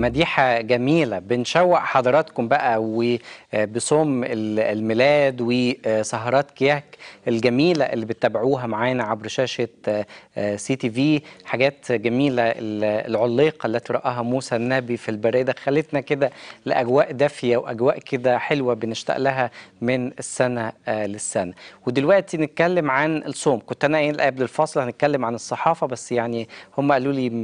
مديحة جميلة بنشوق حضراتكم بقى وبصوم الميلاد وسهرات كياك الجميلة اللي بتتابعوها معانا عبر شاشة سي تي في. حاجات جميلة العليقة التي رآها موسى النبي في البرية دخلتنا كده لأجواء دافية وأجواء كده حلوة بنشتاق لها من السنة للسنة. ودلوقتي نتكلم عن الصوم. كنت أنا قايل قبل الفاصل هنتكلم عن الصحافة، بس يعني هم قالوا لي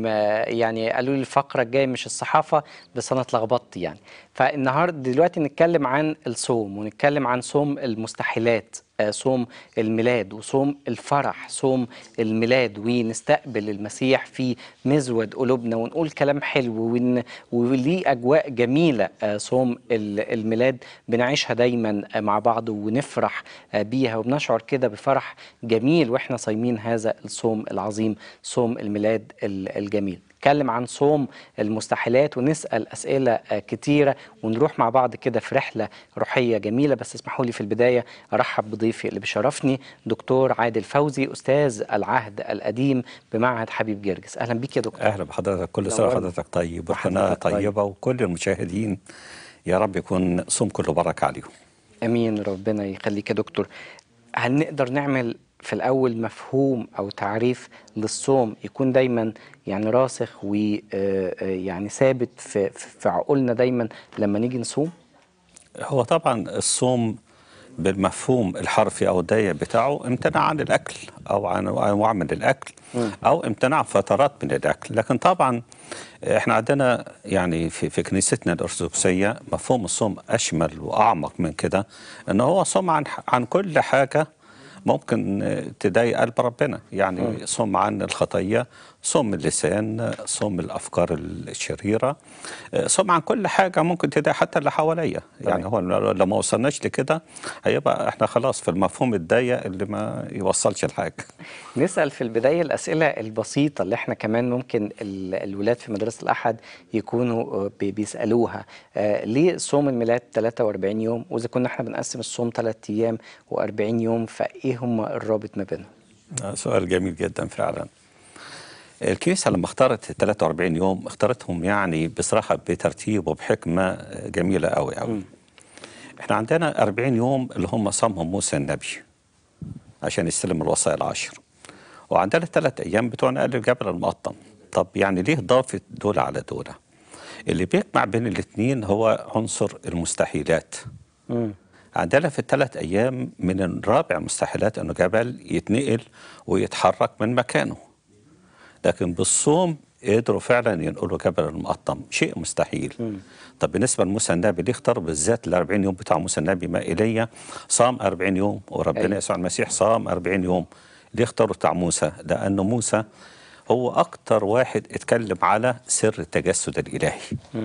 الفقرة الجاية مش الصحافة، بس أنا اتلخبطت يعني. فالنهارده دلوقتي نتكلم عن الصوم، ونتكلم عن صوم المستحيلات، صوم الميلاد وصوم الفرح، صوم الميلاد، ونستقبل المسيح في مزود قلوبنا ونقول كلام حلو وليه أجواء جميلة. صوم الميلاد بنعيشها دايما مع بعض ونفرح بيها وبنشعر كده بفرح جميل واحنا صايمين هذا الصوم العظيم، صوم الميلاد الجميل. نتكلم عن صوم المستحيلات ونسأل أسئلة كتيرة ونروح مع بعض كده في رحلة روحية جميلة. بس اسمحوا لي في البداية أرحب بضيفي اللي بيشرفني، دكتور عادل فوزي، أستاذ العهد القديم بمعهد حبيب جرجس. أهلا بيك يا دكتور. أهلا بحضرتك، كل سنة وحضرتك طيب والقناة طيبة وكل المشاهدين يا رب يكون صوم كله بركة عليهم. أمين، ربنا يخليك يا دكتور. هل نقدر نعمل في الأول مفهوم أو تعريف للصوم يكون دايما يعني راسخ ويعني ثابت في عقولنا دايما لما نيجي نصوم؟ هو طبعا الصوم بالمفهوم الحرفي أو الضيق بتاعه امتناع عن الأكل أو عن أنواع من الأكل أو امتناع فترات من الأكل. لكن طبعا احنا عندنا يعني في كنيستنا الأرثوذكسية مفهوم الصوم أشمل وأعمق من كده، إن هو صوم عن كل حاجة ممكن تضايق قلب ربنا. يعني صوم عن الخطية، صوم اللسان، صوم الأفكار الشريرة، صوم عن كل حاجة ممكن تضايق حتى اللي حواليا. يعني هو لو ما وصلناش لكده هيبقى احنا خلاص في المفهوم الضيق اللي ما يوصلش لحاجة. نسأل في البداية الأسئلة البسيطة اللي احنا كمان ممكن الولاد في مدرسة الأحد يكونوا بيسألوها. ليه صوم الميلاد 43 يوم؟ وإذا كنا احنا بنقسم الصوم 3 أيام و40 يوم، فإيه هم الرابط ما بينهم؟ سؤال جميل جدا فعلا. الكنيسة لما اختارت 43 يوم اختارتهم يعني بصراحة بترتيب وبحكمة جميلة قوي قوي. احنا عندنا 40 يوم اللي هم صامهم موسى النبي عشان يستلم الوصايا العشر، وعندنا 3 أيام بتوع نقل الجبل المقطم. طب يعني ليه ضافت دول على دول؟ اللي بيجمع بين الاثنين هو عنصر المستحيلات. عندنا في ال3 أيام من الرابع المستحيلات أنه جبل يتنقل ويتحرك من مكانه، لكن بالصوم قدروا فعلا ينقلوا جبل المقطم، شيء مستحيل. طب بالنسبة لموسى النبي ليه اختار بالذات ال40 يوم بتاع موسى النبي؟ ما إيليا صام 40 يوم وربنا يسوع المسيح صام 40 يوم. ليه اختاروا بتاع موسى؟ لأنه موسى هو أكتر واحد اتكلم على سر التجسد الإلهي.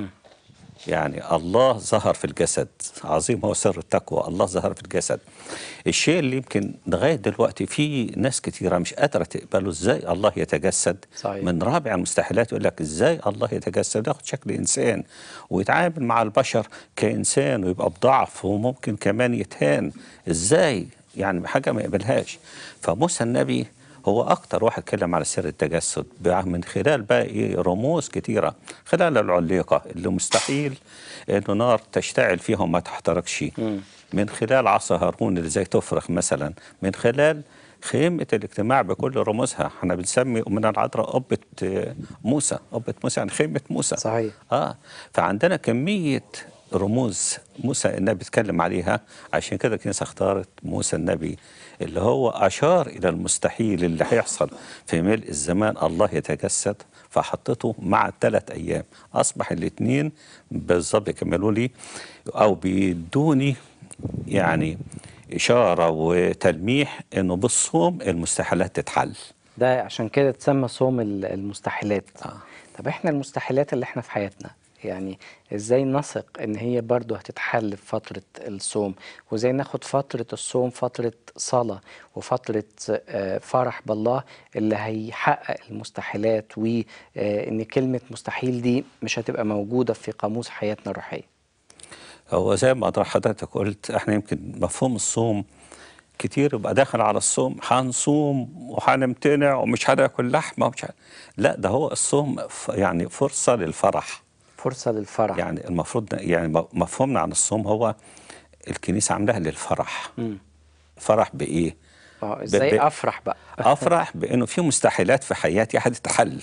يعني الله ظهر في الجسد، عظيم هو سر التقوى، الله ظهر في الجسد. الشيء اللي يمكن لغاية دلوقتي في ناس كتيرة مش قادرة تقبله، ازاي الله يتجسد؟ صحيح. من رابع المستحيلات يقول لك ازاي الله يتجسد، ياخد شكل إنسان ويتعامل مع البشر كإنسان ويبقى بضعف وممكن كمان يتهان، ازاي؟ يعني حاجة ما يقبلهاش. فموسى النبي هو أكتر واحد اتكلم على سر التجسد من خلال بقى إيه؟ رموز كتيرة، خلال العليقة اللي مستحيل إنه نار تشتعل فيها وما تحترقش، من خلال عصا هارون اللي زي تفرخ مثلا، من خلال خيمة الاجتماع بكل رموزها. احنا بنسمي من العذراء قبة موسى، قبة موسى يعني خيمة موسى. صحيح. فعندنا كمية رموز موسى النبي اتكلم عليها، عشان كده الكنيسة اختارت موسى النبي اللي هو أشار إلى المستحيل اللي هيحصل في ملء الزمان، الله يتجسد، فحطته مع ال3 أيام. أصبح الاثنين بالظبط يكملوا لي أو بيدوني يعني إشارة وتلميح إنه بالصوم المستحيلات تتحل. ده عشان كده تسمى صوم المستحيلات. طب احنا المستحيلات اللي احنا في حياتنا يعني ازاي نثق ان هي برضو هتتحل في فترة الصوم، وازاي ناخد فترة الصوم فترة صلاة وفترة فرح بالله اللي هيحقق المستحيلات، وان كلمة مستحيل دي مش هتبقى موجودة في قاموس حياتنا الروحية؟ هو زي ما حضرتك قلت احنا يمكن مفهوم الصوم كتير يبقى داخل على الصوم هنصوم وهنمتنع ومش هناكل لحمه لا، ده هو الصوم يعني فرصه للفرح، فرصة للفرح. يعني المفروض يعني مفهومنا عن الصوم هو الكنيسة عاملاها للفرح. فرح بإيه؟ ازاي افرح بقى؟ أفرح بأنه في مستحيلات في حياتي هتتحل.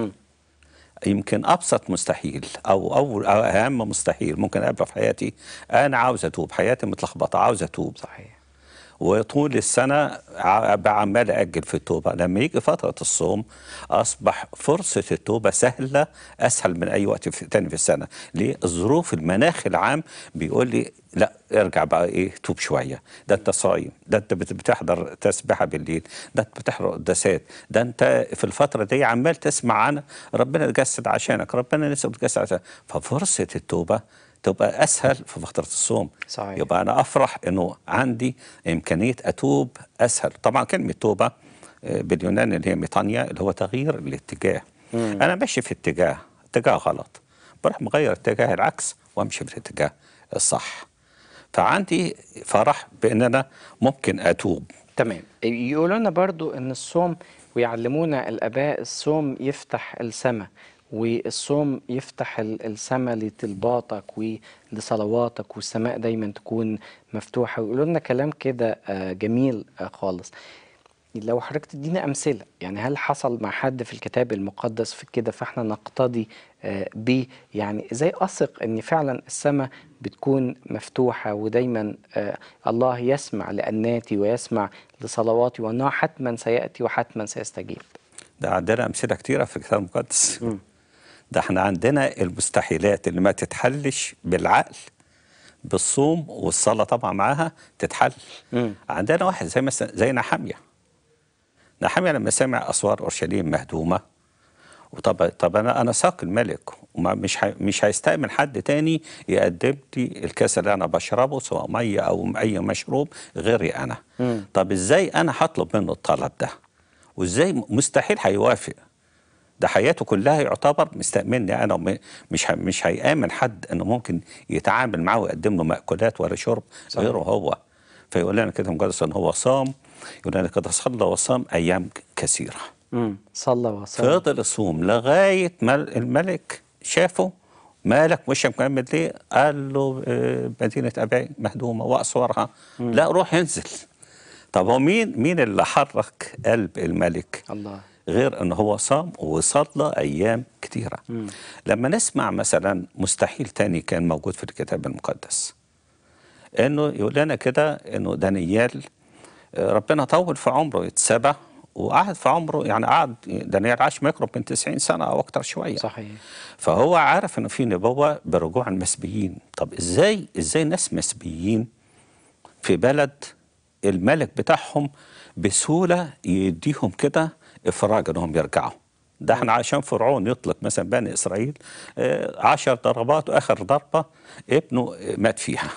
يمكن أبسط مستحيل أو أهم مستحيل ممكن أقابله في حياتي، أنا عاوز أتوب، حياتي متلخبطة عاوز أتوب. صحيح. وطول السنة بعمال أجل في التوبة. لما يجي فترة الصوم أصبح فرصة التوبة سهلة، أسهل من أي وقت تاني في السنة. ليه؟ الظروف، المناخ العام بيقول لي لا ارجع بقى إيه، توب شوية. ده أنت صايم، ده أنت بتحضر تسبحة بالليل، ده أنت بتحضر قداسات، ده أنت في الفترة دي عمال تسمع عن ربنا اتجسد عشانك، ربنا لسه بيتجسد عشانك. ففرصة التوبة تبقى أسهل في فترة الصوم. صحيح. يبقى أنا أفرح إنه عندي إمكانية أتوب أسهل. طبعا كلمة توبة باليوناني اللي هي ميطانيا، اللي هو تغيير الاتجاه. أنا ماشي في اتجاه غلط، بروح مغير اتجاه العكس وأمشي في الاتجاه الصح. فعندي فرح بأن أنا ممكن أتوب. تمام. يقولوا لنا برضو ان الصوم، ويعلمونا الاباء، الصوم يفتح السماء، والصوم يفتح السماء لطلباتك ولصلواتك، والسماء دايما تكون مفتوحة. ويقولوا لنا كلام كده جميل خالص. لو حضرتك تدينا أمثلة، يعني هل حصل مع حد في الكتاب المقدس في كده فاحنا نقتدي بيه؟ يعني ازاي أثق ان فعلا السماء بتكون مفتوحة، ودايما الله يسمع لأناتي ويسمع لصلواتي، وأنه حتما سيأتي وحتما سيستجيب؟ ده عندنا أمثلة كتيرة في الكتاب المقدس. ده احنا عندنا المستحيلات اللي ما تتحلش بالعقل، بالصوم والصلاة طبعا معاها تتحل. عندنا واحد زي مثلا زي نحمية لما سمع أسوار أورشليم مهدومة، طب أنا ساق الملك، مش هيستأمن حد تاني يقدم لي الكاس اللي أنا بشربه سواء مية أو أي مشروب غيري أنا. طب إزاي أنا هطلب منه الطلب ده؟ وإزاي مستحيل هيوافق؟ ده حياته كلها يعتبر مستأمني أنا، مش هيآمن حد إنه ممكن يتعامل معاه ويقدم له مأكولات ولا شرب غيره هو. فيقول لنا كده مجرد إن هو صام، يقول لنا كده صلى وصام أيام كثيرة. صلى وصام. فضل يصوم لغاية ما الملك شافه. مالك وشك مكمل ليه؟ قال له مدينة أبي مهدومة وأسوارها. لا روح انزل. طب هو مين اللي حرك قلب الملك؟ الله. غير أنه هو صام وصلى أيام كتيرة. لما نسمع مثلا مستحيل تاني كان موجود في الكتاب المقدس، أنه يقول لنا كده أنه دانيال ربنا طول في عمره، اتسبى وقعد في عمره، يعني قعد دانيال عاش ما يقرب من 90 سنة أو أكتر شوية. صحيح. فهو عارف أنه في نبوة برجوع المسبيين. طب إزاي ناس مسبيين في بلد الملك بتاعهم بسهولة يديهم كده إفراج أنهم يرجعوا؟ ده احنا عشان فرعون يطلق مثلا بني إسرائيل 10 ضربات وآخر ضربة ابنه مات فيها.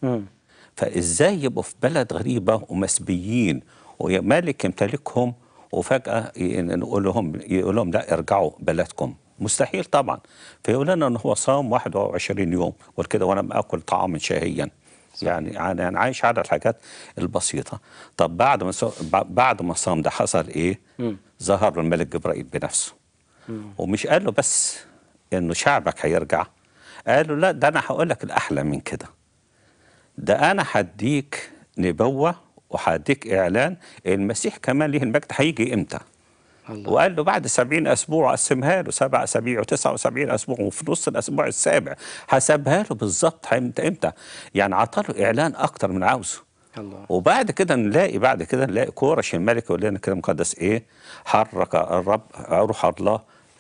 فإزاي يبقوا في بلد غريبة ومسبيين وملك يمتلكهم وفجأة يقول لهم لا ارجعوا بلدكم؟ مستحيل طبعا. فيقول لنا ان هو صام 21 يوم وكده ولم اكل طعاما شهيا. يعني انا عايش على الحاجات البسيطه. طب بعد ما صام ده حصل ايه؟ ظهر له الملك جبرائيل بنفسه. ومش قال له بس انه شعبك هيرجع، قال له لا، ده انا هقول لك الاحلى من كده. ده انا هديك نبوه وهديك اعلان المسيح كمان ليه المجد هيجي امتى. الله. وقال له بعد 70 أسبوع قسمها له 7 أسابيع و79 أسبوع، وفي نص الأسبوع السابع حسبها له بالظبط امتى. يعني عطاله إعلان أكتر من عاوزه. الله. وبعد كده نلاقي كورش الملك يقول لنا كده مقدس إيه؟ حرك الرب روح الله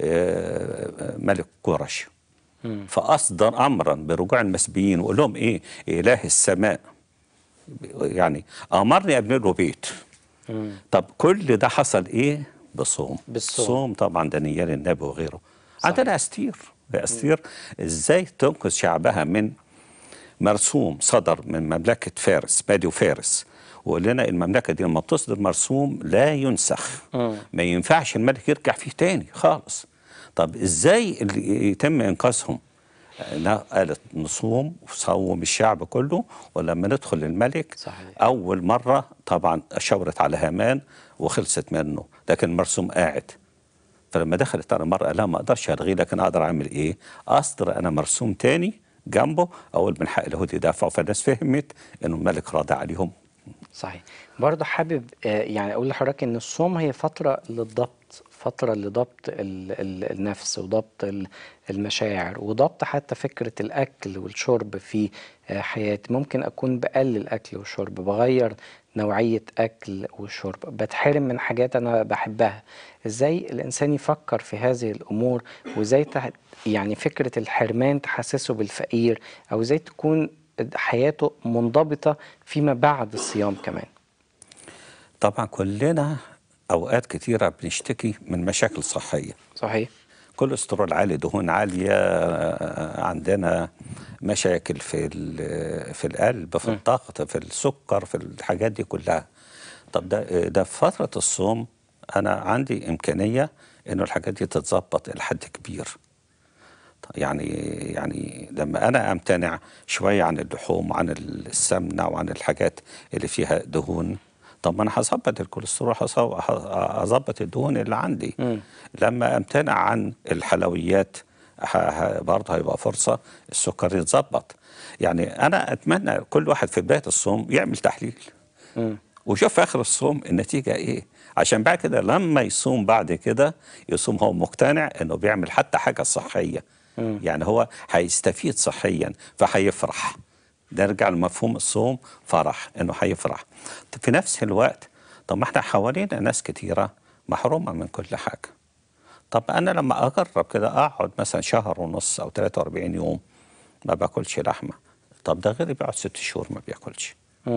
ملك كورش، فأصدر أمرا برجوع المسبيين، وقال لهم إيه؟ إله السماء يعني أمرني أبني له بيت. طب كل ده حصل إيه؟ بالصوم. الصوم طبعا دانيال النبي وغيره. عندنا أستير ازاي تنقذ شعبها من مرسوم صدر من مملكة فارس، مادي وفارس. وقال لنا المملكة دي لما بتصدر مرسوم لا ينسخ، ما ينفعش الملك يرجع فيه تاني خالص. طب ازاي اللي يتم انقاذهم؟ قالت نصوم وصوم الشعب كله، ولما ندخل الملك صحيح. أول مرة طبعا شاورت على هامان وخلصت منه، لكن مرسوم قاعد. فلما دخلت تاني مرة لا ما اقدرش الغيه، لكن اقدر اعمل ايه؟ اصدر انا مرسوم تاني جنبه، اقول من حق اليهود يدافعوا. فالناس فهمت انه الملك راضي عليهم. صحيح. برضه حابب يعني اقول لحضرتك ان الصوم هي فتره للضبط، فتره لضبط النفس، وضبط المشاعر، وضبط حتى فكره الاكل والشرب في حياتي. ممكن اكون بقلل اكل وشرب، بغير نوعيه اكل وشرب، بتحرم من حاجات انا بحبها. ازاي الانسان يفكر في هذه الامور، وازاي يعني فكره الحرمان تحسسه بالفقير، او ازاي تكون حياته منضبطة فيما بعد الصيام كمان؟ طبعا كلنا اوقات كتيرة بنشتكي من مشاكل صحية. صحيح. كوليسترول عالي، دهون عالية، عندنا مشاكل في القلب، في الضغط، في السكر، في الحاجات دي كلها. طب ده في فترة الصوم أنا عندي إمكانية إنه الحاجات دي تتظبط إلى حد كبير. يعني لما أنا أمتنع شوية عن اللحوم وعن السمنة وعن الحاجات اللي فيها دهون، طب ما أنا هظبط الكوليسترول، هظبط الدهون اللي عندي. لما أمتنع عن الحلويات برضه هيبقى فرصة السكر يتظبط. يعني أنا أتمنى كل واحد في بداية الصوم يعمل تحليل وشوف في آخر الصوم النتيجة إيه، عشان بعد كده لما يصوم بعد كده يصوم هو مقتنع إنه بيعمل حتى حاجة صحية. يعني هو هيستفيد صحيا فهيفرح. نرجع لمفهوم الصوم، فرح، إنه هيفرح. في نفس الوقت طب ما احنا حوالينا ناس كتيرة محرومة من كل حاجة. طب أنا لما أجرب كده أقعد مثلا شهر ونص أو 43 يوم ما باكلش لحمة، طب ده غيري بيقعد 6 شهور ما بياكلش.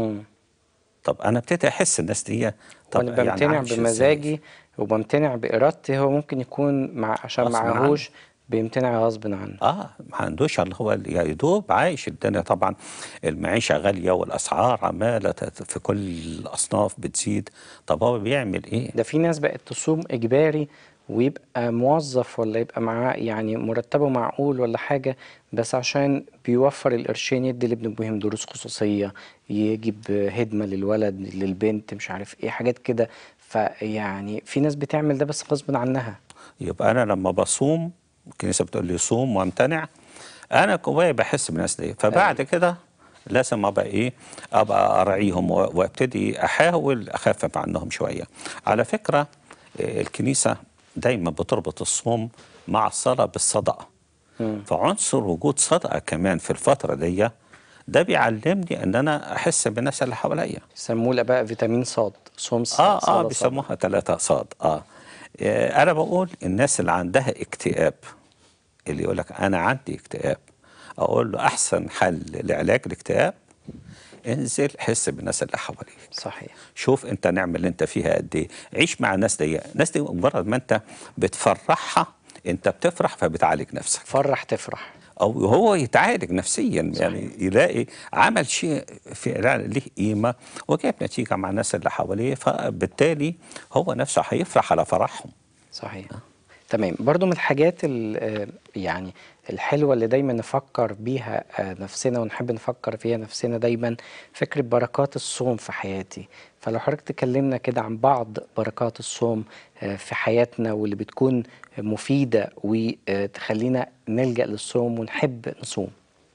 طب أنا ابتدي أحس الناس دي طب وانا يعني بمتنع عايش إزاي؟ بمزاجي وبمتنع بإرادتي، هو ممكن يكون عشان غصب عنه. معهوش بيمتنع غصب عنه. ما عندوش اللي هو يا يدوب عايش الدنيا. طبعا المعيشة غالية والأسعار عمالة في كل الأصناف بتزيد. طب هو بيعمل إيه؟ ده في ناس بقت تصوم إجباري، ويبقى موظف ولا يبقى معاه يعني مرتبه معقول ولا حاجة، بس عشان بيوفر القرشين يدي لابنه دروس خصوصية، يجيب هدمة للولد للبنت، مش عارف ايه حاجات كده. فيعني في ناس بتعمل ده بس غصب عنها. يبقى أنا لما بصوم الكنيسة بتقول لي صوم وامتنع، أنا جوايا بحس بالناس دي. فبعد كده لازم ابقى ايه، ابقى ارعيهم وابتدي احاول اخفف عنهم شويه. على فكره الكنيسه دايما بتربط الصوم مع الصلاه بالصدقه. فعنصر وجود صدقه كمان في الفتره دي ده بيعلمني ان انا احس بالناس اللي حواليا. يسموه الآباء فيتامين صاد، صوم صلاة صاد. بيسموها 3 صاد. انا بقول الناس اللي عندها اكتئاب، اللي يقول لك انا عندي اكتئاب، اقول له احسن حل لعلاج الاكتئاب انزل حس بالناس اللي حواليك. صحيح. شوف انت النعمه اللي انت فيها قد ايه، عيش مع الناس دي. الناس دي مجرد ما انت بتفرحها انت بتفرح فبتعالج نفسك. فرح تفرح. او هو يتعالج نفسيا. صحيح. يعني يلاقي عمل شيء له قيمه وجاب نتيجه مع الناس اللي حواليه، فبالتالي هو نفسه هيفرح على فرحهم. صحيح. تمام. برضو من الحاجات يعني الحلوة اللي دايما نفكر بيها نفسنا، ونحب نفكر فيها نفسنا دايما، فكرة بركات الصوم في حياتي. فلو حضرتك تكلمنا كده عن بعض بركات الصوم في حياتنا، واللي بتكون مفيدة وتخلينا نلجأ للصوم ونحب نصوم.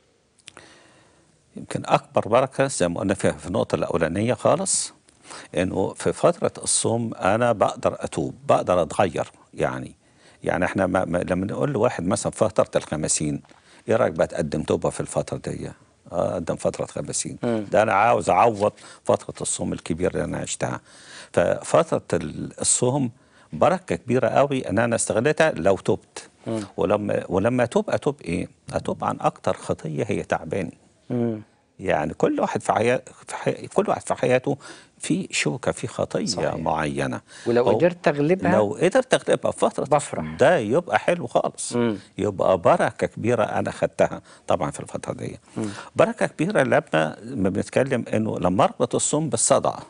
يمكن أكبر بركة زي ما قلنا فيها في النقطة الأولانية خالص، إنه في فترة الصوم أنا بقدر أتوب، بقدر أتغير. يعني إحنا لما نقول لواحد مثلا فترة الخمسين، إيه رأيك بقى تقدم توبة في الفترة دي؟ أقدم فترة 50. ده أنا عاوز أعوض فترة الصوم الكبيرة اللي أنا عشتها. ففترة الصوم بركة كبيرة قوي إن أنا استغلتها لو تبت. ولما أتوب إيه؟ أتوب عن أكتر خطية هي تعباني. يعني كل واحد كل واحد في حياته في شوكة، في خطية صحيح. معينة. ولو قدرت تغلبها، لو قدرت تغلبها في فترة بفرح. ده يبقى حلو خالص. يبقى بركة كبيرة أنا خدتها طبعا في الفترة دي. بركة كبيرة لما بنتكلم إنه لما أربط الصوم بالصدقة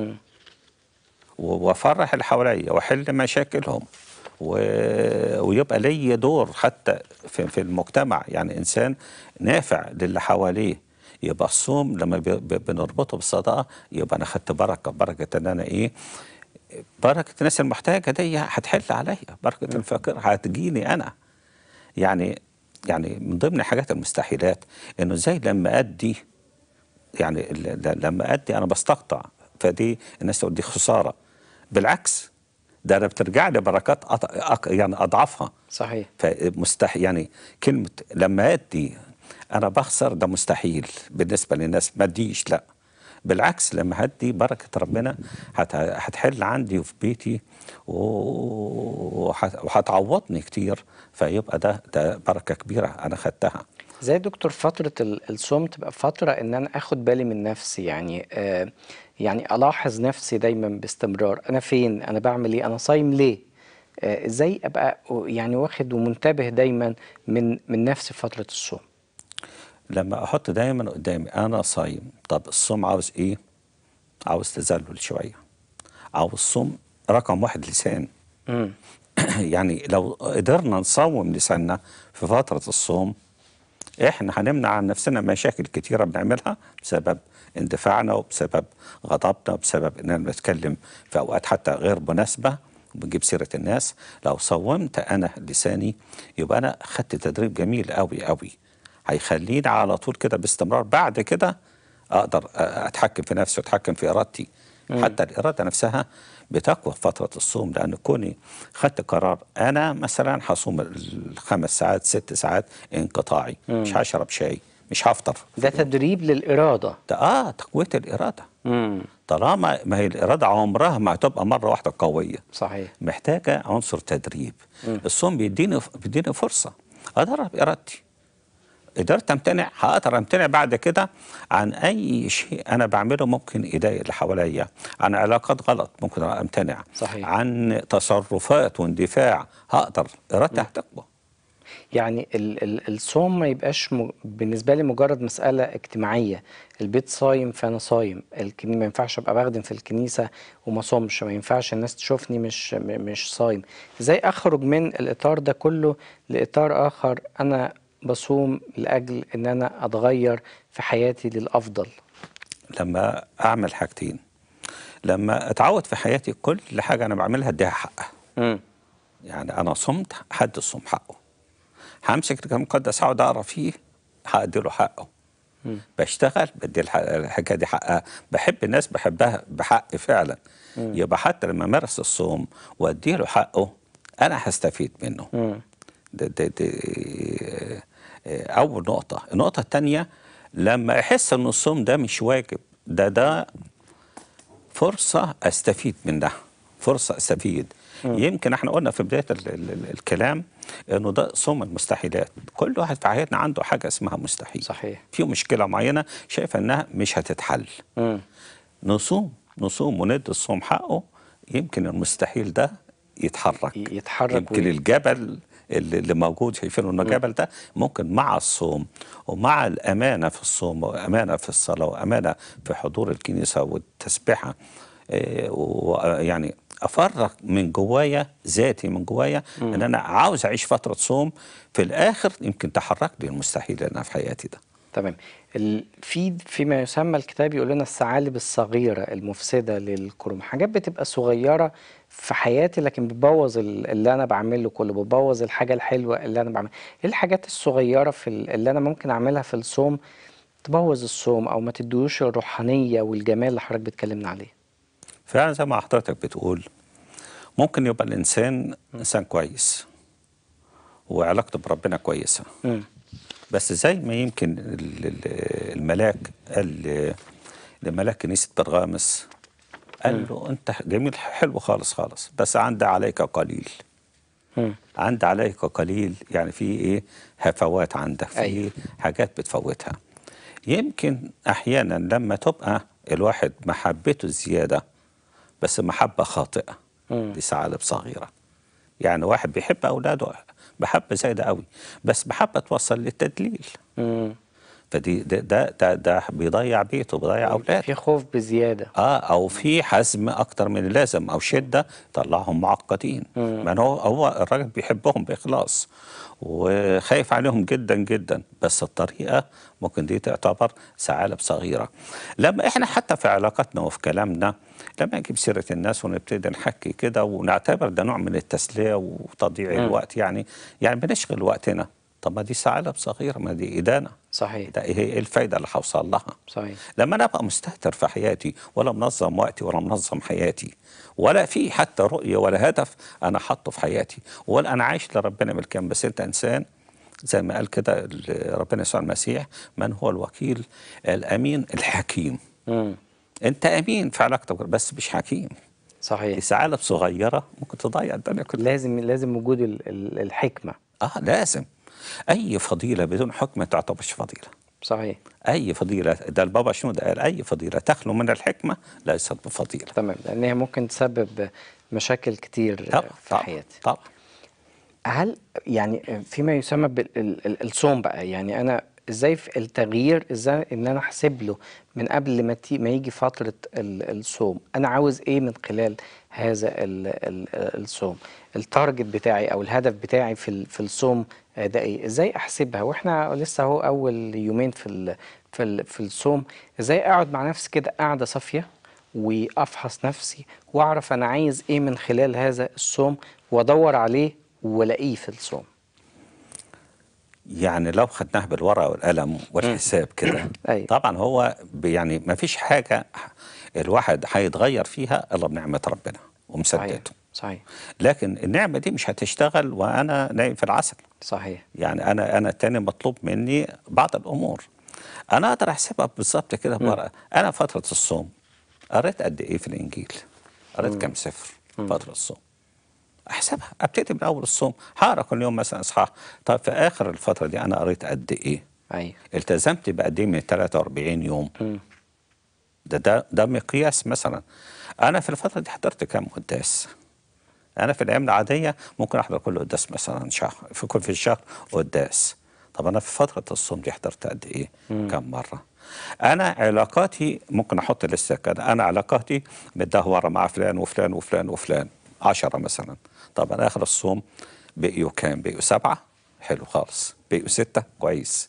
وأفرح اللي حواليا وأحل مشاكلهم ويبقى لي دور حتى في المجتمع، يعني إنسان نافع للي حواليه. يبقى الصوم لما بنربطه بالصدقة يبقى أنا خدت بركة إن أنا إيه، بركة الناس المحتاجة دي هتحل عليا، بركة الفقير هتجيني أنا. يعني من ضمن حاجات المستحيلات إنه زي لما أدي، يعني لما أدي أنا بستقطع، فدي الناس تقول دي خسارة. بالعكس، ده أنا بترجع لي بركات يعني أضعافها. صحيح. فمستحيل يعني كلمة لما أدي أنا بخسر، ده مستحيل بالنسبة للناس. ما أديش، لا، بالعكس، لما هدي بركة ربنا هتحل عندي وفي بيتي وهتعوضني كتير. فيبقى ده بركة كبيرة أنا خدتها. زي دكتور فترة الصوم تبقى فترة ان انا اخد بالي من نفسي، يعني يعني الاحظ نفسي دايما باستمرار، انا فين، انا بعمل ايه، انا صايم ليه، ازاي ابقى يعني واخد ومنتبه دايما من نفسي في فترة الصوم. لما أحط دايما قدامي أنا صايم، طب الصوم عاوز إيه؟ عاوز تذلل شوية، عاوز صوم رقم واحد لسان. امم. يعني لو قدرنا نصوم لساننا في فترة الصوم، احنا هنمنع عن نفسنا مشاكل كتيرة بنعملها بسبب اندفاعنا وبسبب غضبنا وبسبب اننا بنتكلم في اوقات حتى غير مناسبة وبنجيب سيرة الناس. لو صومت انا لساني يبقى انا خدت تدريب جميل قوي قوي، هيخليني على طول كده باستمرار بعد كده اقدر اتحكم في نفسي واتحكم في ارادتي. حتى الاراده نفسها بتقوى في فتره الصوم، لان كوني خدت قرار انا مثلا هصوم الخمس ساعات 6 ساعات انقطاعي، مش هشرب شاي، مش هفطر في ده اليوم. تدريب للإرادة. ده تقويه الاراده. امم. طالما ما هي الاراده عمرها ما هتبقى مره واحده قويه، صحيح. محتاجه عنصر تدريب. الصوم بيديني فرصه ادرب ارادتي. قدرت امتنع، هقدر امتنع بعد كده عن اي شيء انا بعمله ممكن يضايق اللي حواليا، عن علاقات غلط ممكن امتنع، صحيح. عن تصرفات واندفاع هقدر ارادتي هتقوى. يعني الصوم ما يبقاش بالنسبة لي مجرد مسألة اجتماعية، البيت صايم فأنا صايم، ما ينفعش أبقى بخدم في الكنيسة وما صومش، ما ينفعش الناس تشوفني مش صايم. إزاي أخرج من الإطار ده كله لإطار آخر، أنا بصوم لأجل إن أنا أتغير في حياتي للأفضل؟ لما اعمل حاجتين، لما اتعود في حياتي كل حاجه انا بعملها اديها حقها. امم. يعني انا صمت، حد الصوم حقه. همسك الكتاب المقدس اقعد اقرا فيه، هادي له حقه. بشتغل بدي الحكايه دي حقها. بحب الناس بحبها بحق فعلا. يبقى حتى لما امارس الصوم وادي له حقه انا هستفيد منه. دي اول نقطه. النقطه الثانيه، لما احس ان الصوم ده مش واجب، ده فرصه استفيد منها، فرصه استفيد. يمكن احنا قلنا في بدايه الكلام انه ده صوم المستحيلات. كل واحد في حياتنا عنده حاجه اسمها مستحيل. صحيح. في مشكله معينه شايف انها مش هتتحل. نصوم وندي الصوم حقه، يمكن المستحيل ده يتحرك. يتحرك يمكن الجبل اللي موجود شايفينه انه جبل ده ممكن مع الصوم ومع الامانه في الصوم وامانه في الصلاه وامانه في حضور الكنيسه والتسبيحه، ويعني افرغ من جوايا ذاتي، من جوايا ان انا عاوز اعيش فتره صوم، في الاخر يمكن تحرك لي المستحيل اللي انا في حياتي ده. تمام. فيما يسمى الكتاب يقول لنا الثعالب الصغيرة المفسدة للكروم، حاجات بتبقى صغيرة في حياتي لكن بتبوظ اللي أنا بعمله كله، بتبوظ الحاجة الحلوة اللي أنا بعملها. إيه الحاجات الصغيرة اللي أنا ممكن أعملها في الصوم تبوظ الصوم أو ما تدوش الروحانية والجمال اللي حضرتك بتكلمنا عليه؟ فعلا زي ما حضرتك بتقول، ممكن يبقى الانسان انسان كويس وعلاقته بربنا كويسه، بس زي ما يمكن الملاك قال لملاك كنيسة برغامس، قال له انت جميل حلو خالص خالص بس عندي عليك قليل. عندي عليك قليل يعني في ايه؟ هفوات عندك، في أيوة. حاجات بتفوتها. يمكن احيانا لما تبقى الواحد محبته زيادة بس محبة خاطئة، دي ثعالب صغيرة. يعني واحد بيحب اولاده محبة زايدة قوي، بس محبة توصل للتدليل. فدي ده بيضيع بيته، بيضيع اولاده. في خوف بزياده. او في حزم اكتر من اللازم، او شده طلعهم معقدين. ما هو الراجل بيحبهم باخلاص وخايف عليهم جدا جدا، بس الطريقه ممكن دي تعتبر ثعالب صغيره. لما احنا حتى في علاقاتنا وفي كلامنا لما نجيب سيره الناس ونبتدي نحكي كده ونعتبر ده نوع من التسليه وتضييع الوقت، يعني بنشغل وقتنا. طب ما دي ثعالب صغيره، ما دي ادانه. صحيح. ده ايه الفايده اللي هوصل لها؟ صحيح. لما انا ابقى مستهتر في حياتي، ولا منظم وقتي، ولا منظم حياتي، ولا في حتى رؤيه ولا هدف انا حاطه في حياتي، ولا انا عايش لربنا بالكامل. بس انت انسان زي ما قال كده ربنا يسوع المسيح: من هو الوكيل الامين الحكيم. انت امين في علاقتك بس مش حكيم. صحيح. دي ثعالب صغيره ممكن تضيع الدنيا كلها. لازم وجود الحكمه. لازم. اي فضيله بدون حكمه تعتبرش فضيله. صحيح. أي فضيلة، ده البابا شنودة قال: أي فضيلة تخلو من الحكمة ليست بفضيلة. تمام، لأن هي ممكن تسبب مشاكل كتير في حياتي. طبعا. هل يعني فيما يسمى بالصوم بقى، يعني أنا إزاي في التغيير، إزاي إن أنا أحسب له من قبل ما يجي فترة الصوم، أنا عاوز إيه من خلال هذا الصوم؟ التارجت بتاعي أو الهدف بتاعي في الصوم ده إيه؟ إزاي أحسبها وإحنا لسه أهو أول يومين في الصوم؟ إزاي أقعد مع نفسي كده قاعدة صافية وأفحص نفسي وأعرف أنا عايز إيه من خلال هذا الصوم وأدور عليه ولاقيه في الصوم؟ يعني لو خدناه بالورقة والقلم والحساب كده أيوة. طبعا هو يعني ما فيش حاجة الواحد هيتغير فيها إلا بنعمة ربنا ومسدته. صحيح. لكن النعمة دي مش هتشتغل وأنا نايم في العسل. صحيح. يعني أنا تاني مطلوب مني بعض الأمور أنا أقدر أحسبها بالظبط كده بورقة. أنا فترة الصوم قريت قد إيه في الإنجيل؟ قريت كام سفر فترة الصوم؟ احسبها، ابتدي من اول الصوم، هقرا كل يوم مثلا اصحاح. طب في اخر الفتره دي انا قريت قد ايه؟ ايوه. التزمت بقد ايه من 43 يوم؟ ده مقياس. مثلا انا في الفتره دي حضرت كام قداس؟ انا في الايام العاديه ممكن احضر كل قداس مثلا شهر، في الشهر قداس. طب انا في فتره الصوم دي حضرت قد ايه؟ كم مره؟ انا علاقاتي ممكن احط لسه كده، انا علاقاتي متدهوره مع فلان وفلان وفلان وفلان 10 مثلا. طب انا اخر الصوم بقيوا كام؟ بقيوا 7، حلو خالص. بقيوا 6، كويس.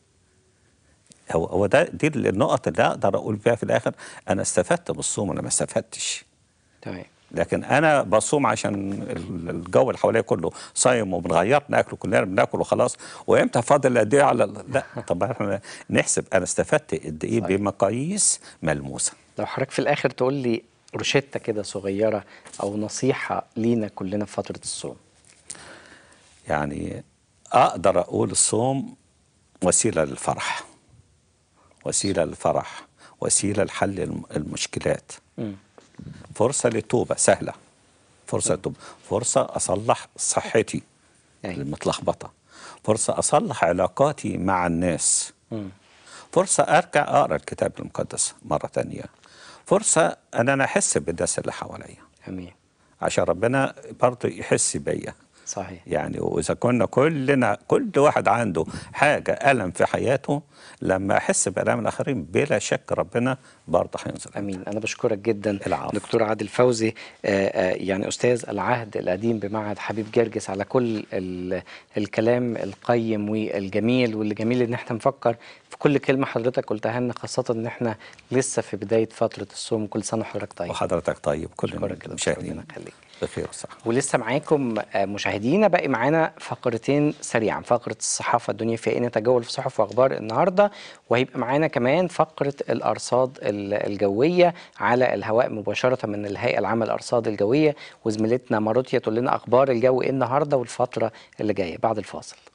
هو دي النقط اللي اقدر اقول فيها في الاخر انا استفدت بالصوم ولا ما استفدتش. تمام. لكن انا بصوم عشان الجو اللي حواليا كله صايم وبنغير ناكل، كلنا بناكل وخلاص، وامتى فاضل قد ايه على لا. طب احنا نحسب انا استفدت قد ايه بمقاييس ملموسه. لو حضرتك في الاخر تقول لي روشته كده صغيره او نصيحه لينا كلنا في فتره الصوم. يعني اقدر اقول الصوم وسيله للفرح، وسيله للفرح، وسيله لحل المشكلات، فرصه للتوبه سهله، فرصه للتوبه، فرصه اصلح صحتي المتلخبطه، فرصه اصلح علاقاتي مع الناس، فرصه ارجع اقرا الكتاب المقدس مره تانية، فرصه ان انا احس بالناس اللي حواليا. امين. عشان ربنا برضه يحس بيا. صحيح. يعني واذا كنا كل واحد عنده حاجه الم في حياته، لما احس بالام الاخرين بلا شك ربنا برضه هينزل. امين. انا بشكرك جدا العفو. دكتور عادل فوزي، يعني استاذ العهد القديم بمعهد حبيب جرجس، على كل الكلام القيم والجميل، واللي جميل ان احنا نفكر في كل كلمه حضرتك قلتها لنا، خاصه ان احنا لسه في بدايه فتره الصوم. كل سنه وحضرتك طيب. وحضرتك طيب. كل المشاهدين بخير وصحة. ولسه معاكم مشاهدينا، باقي معانا فقرتين سريعا، فقرة الصحافة الدنيا فيها ايه، نتجول في صحف واخبار النهارده، وهيبقى معانا كمان فقرة الأرصاد الجوية على الهواء مباشرة من الهيئة العامة للأرصاد الجوية، وزميلتنا ماروتيا تقول لنا أخبار الجو ايه النهارده والفترة اللي جاية بعد الفاصل.